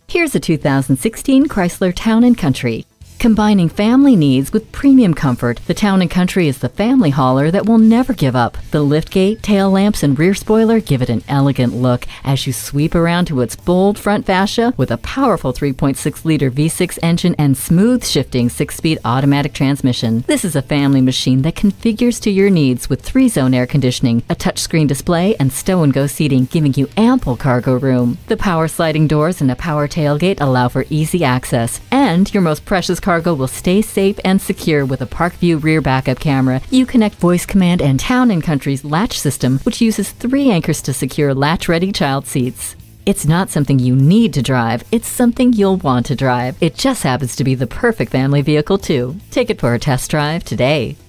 Here's a 2016 Chrysler Town & Country. Combining family needs with premium comfort, the Town & Country is the family hauler that will never give up. The liftgate, tail lamps, and rear spoiler give it an elegant look as you sweep around to its bold front fascia with a powerful 3.6-liter V6 engine and smooth shifting 6-speed automatic transmission. This is a family machine that configures to your needs with 3-zone air conditioning, a touchscreen display, and stow-and-go seating, giving you ample cargo room. The power sliding doors and a power tailgate allow for easy access, and your most precious cargo will stay safe and secure with a ParkView rear backup camera. You connect voice command and Town & Country's latch system, which uses 3 anchors to secure latch-ready child seats. It's not something you need to drive, it's something you'll want to drive. It just happens to be the perfect family vehicle too. Take it for a test drive today.